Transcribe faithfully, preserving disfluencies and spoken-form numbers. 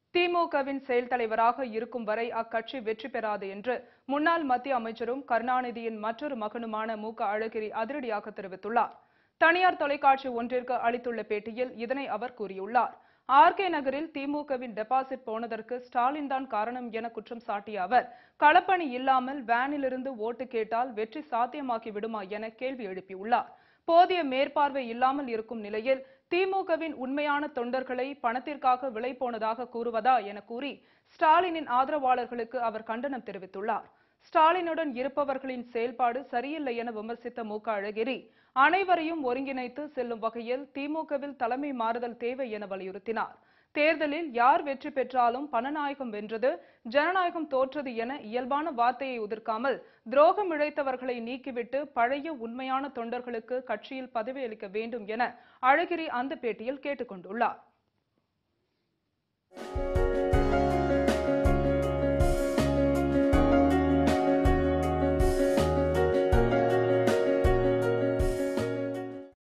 திமுகவின் செயல் தலைவராக இருக்கும் வரை அக்கட்சி வெற்றி பெறாது என்று முன்னாள் மத்திய அமைச்சரும் கருணாநிதியின் மற்றொரு மகனுமான மு க அழகிரி அதிரடியாக தெரிவித்துள்ளார். தனியார் தொலைக்காட்சி ஒன்றிற்கு அளித்துள்ள பேட்டியில் இதனை அவர் கூறியுள்ளார். ஆர் கே நகரில் திமுகவின் டெபாசிட் போனதற்கு ஸ்டாலின் தான் காரணம் என குற்றம் சாட்டிய அவர், களப்பணி இல்லாமல் வேனிலிருந்து ஓட்டு கேட்டால் வெற்றி சாத்தியமாகி விடுமா என கேள்வி எழுப்பியுள்ளார். போதிய மேற்பார்வை இல்லாமல் இருக்கும் நிலையில் திமுகவின் உண்மையான தொண்டர்களை பணத்திற்காக விலை போனதாக கூறுவதா என கூறி ஸ்டாலினின் ஆதரவாளர்களுக்கு அவர் கண்டனம் தெரிவித்துள்ளார். ஸ்டாலினுடன் இருப்பவர்களின் செயல்பாடு சரியில்லை என விமர்சித்த மு க அழகிரி, அனைவரையும் ஒருங்கிணைத்து செல்லும் வகையில் திமுகவில் தலைமை மாறுதல் தேவை என வலியுறுத்தினார். தேர்தலில் யார் வெற்றி பெற்றாலும் பணநாயகம் வென்றது, ஜனநாயகம் தோற்றது என இயல்பான வார்த்தையை உதிர்க்காமல் துரோகம் இழைத்தவர்களை நீக்கிவிட்டு பழைய உண்மையான தொண்டர்களுக்கு கட்சியில் பதவியளிக்க வேண்டும் என அழகிரி அந்த பேட்டியில் கேட்டுக் கொண்டுள்ளார்.